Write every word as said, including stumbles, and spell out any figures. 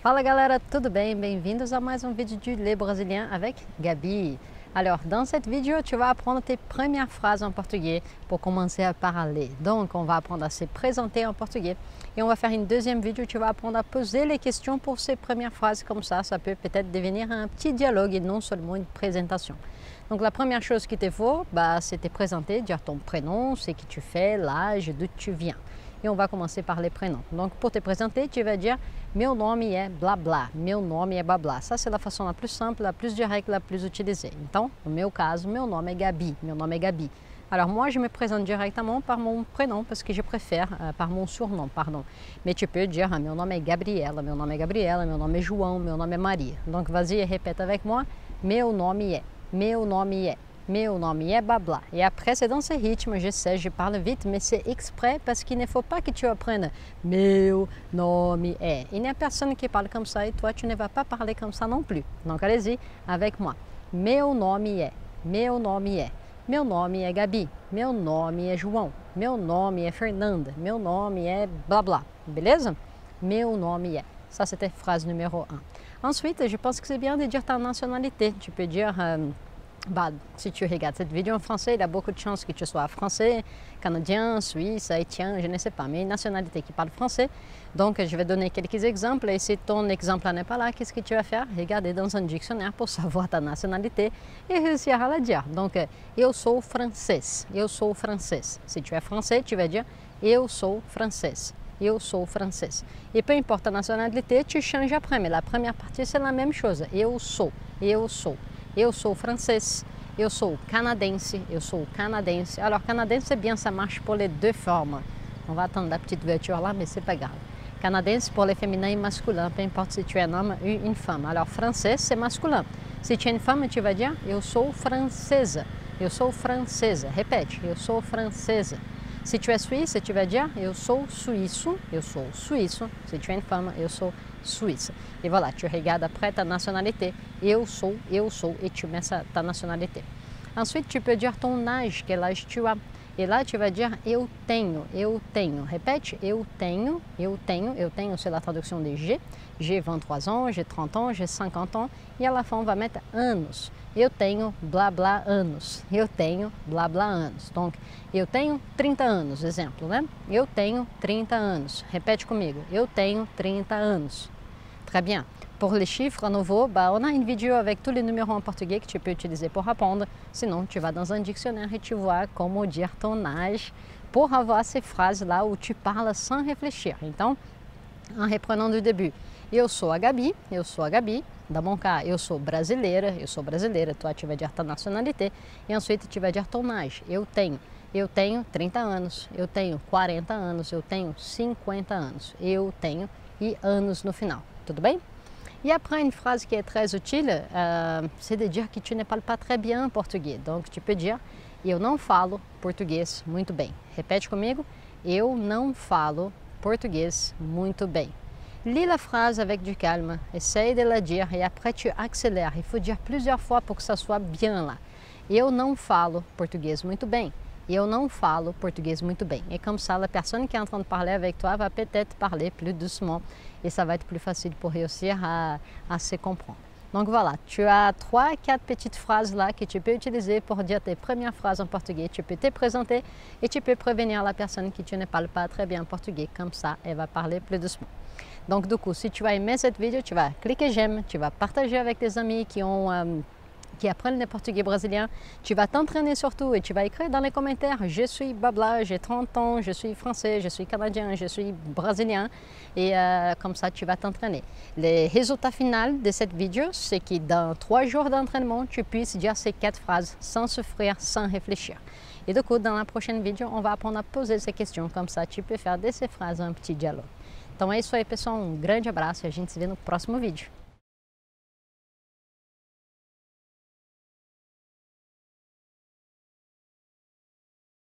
Fala galera, tudo bem? Bem-vindos a mais um vídeo de Le Brésilien avec Gabi. Alors, dans cette vidéo, tu vas apprendre tes premières phrases en portugais pour commencer à parler. Donc, on va apprendre à se présenter en portugais et on va faire une deuxième vidéo où tu vas apprendre à poser les questions pour ces premières phrases. Comme ça, ça peut peut-être devenir un petit dialogue et non seulement une présentation. Donc, la première chose qu'il te faut, bah, c'est te présenter, dire ton prénom, ce que tu fais, l'âge, d'où tu viens. Et on va commencer par les prénoms. Donc, pour te présenter, tu vas dire « Meu nome é blá blá »,« Meu nome é blá blá ». Ça, c'est la façon la plus simple, la plus directe, la plus utilisée. Então, no meu caso, meu nome é Gabi, meu nome é Gabi. Alors, moi, je me présente directement par mon prénom, parce que je préfère, euh, par mon surnom, pardon. Mais tu peux dire ah, « Meu nome é Gabriela »,« Meu nome é Gabriela »,« Meu nome é João »,« Meu nome é Maria ». Donc, vas-y et répète avec moi « Meu nome é »,« Meu nome é ». Meu nome é blabla. Et après, c'est dans ce rythme, je sais, je parle vite, mais c'est exprès parce qu'il ne faut pas que tu apprennes meu nome é. Il n'y a personne qui parle comme ça et toi, tu ne vas pas parler comme ça non plus. Donc, allez-y avec moi. Meu nome é, meu nome é. Meu nome é Gabi, meu nome é João, meu nome é Fernanda, meu nome é blabla. Beleza? Meu nome é. Ça, c'était phrase numéro un. Ensuite, je pense que c'est bien de dire ta nationalité. Tu peux dire... Euh, Bah, si tu regardes cette vidéo en français, il y a beaucoup de chances que tu sois français, canadien, suisse, haïtien, je ne sais pas, mais une nationalité qui parle français. Donc, je vais donner quelques exemples et si ton exemple n'est pas là, qu'est-ce que tu vas faire? Regarder dans un dictionnaire pour savoir ta nationalité et réussir à la dire. Donc, eu sou francês, eu sou francês. Si tu es français, tu vas dire eu sou francês. Eu sou francês. Et peu importe ta nationalité, tu changes après, mais la première partie, c'est la même chose. Eu sou, eu sou. Eu sou francês, eu sou canadense, eu sou canadense. Alors, canadense, c'est bien, ça marche pour les deux formes. On va attendre la petite voiture là, mais c'est pas grave. Canadense pour les féminins et masculins, peu importe si tu es un homme ou une femme. Alors, français, c'est masculin. Si tu es une femme, tu vas dire eu sou francesa, eu sou francesa. Répète, eu sou francesa. Si tu es suisse, tu vas dire eu sou suíço, eu sou suíço. Si tu es une femme, eu sou suisse. Et voilà, tu regardes après ta nationalité. Eu sou, eu sou, et tu mets ta nationalité. Ensuite, tu peux dire ton âge, quel âge tu as. Et là, tu vas dire eu tenho, eu tenho. Répète, eu tenho, eu tenho, eu tenho, c'est la traduction de j'ai. J'ai vingt-trois ans, j'ai trente ans, j'ai cinquante ans. Et à la fin, on va mettre anos. Eu tenho blá blá anos. Eu tenho blá blá anos. Donc, eu tenho trinta anos, exemplo, né? Eu tenho trinta anos. Répète comigo. Eu tenho trinta anos. Très bien. Pour les chiffres à nouveau, bah, on a une vidéo avec tous les numéros en portugais que tu peux utiliser pour répondre. Sinon, tu vas dans un dictionnaire et tu vois comment dire ton âge pour avoir ces phrases-là où tu parles sans réfléchir. Então, en reprenant du début, eu sou a Gabi, eu sou a Gabi. Dans mon cas, eu sou brasileira, eu sou brasileira. Toi, tu vas dire ta nationalité. Et ensuite, tu vas dire ton âge. Eu tenho. Eu tenho trinta anos, eu tenho quarenta anos, eu tenho cinquenta anos. Eu tenho e anos no final. Tudo bem? Et après, une phrase qui est très utile, euh, c'est de dire que tu ne parles pas très bien portugais. Donc, tu peux dire, eu não falo português muito bem. Répète comigo, eu não falo português muito bem. Lis la phrase avec du calme, essaye de la dire et après tu accélères. Il faut dire plusieurs fois pour que ça soit bien là. Eu não falo português muito bem. Eu não falo portugais muito bem. Et comme ça, la personne qui est en train de parler avec toi va peut-être parler plus doucement et ça va être plus facile pour réussir à, à se comprendre. Donc voilà, tu as trois, quatre petites phrases là que tu peux utiliser pour dire tes premières phrases en portugais. Tu peux te présenter et tu peux prévenir la personne que tu ne parles pas très bien portugais. Comme ça, elle va parler plus doucement. Donc du coup, si tu as aimé cette vidéo, tu vas cliquer j'aime, tu vas partager avec tes amis qui ont... Euh, qui apprennent le portugais brésilien, tu vas t'entraîner surtout et tu vas écrire dans les commentaires « Je suis blabla, j'ai trente ans, je suis français, je suis canadien, je suis brésilien » et euh, comme ça tu vas t'entraîner. Le résultat final de cette vidéo, c'est que dans trois jours d'entraînement, tu puisses dire ces quatre phrases sans souffrir, sans réfléchir. Et du coup, dans la prochaine vidéo, on va apprendre à poser ces questions, comme ça tu peux faire de ces phrases un petit dialogue. Então é isso aí, pessoal, um grande abraço e a gente se vê no próximo vídeo.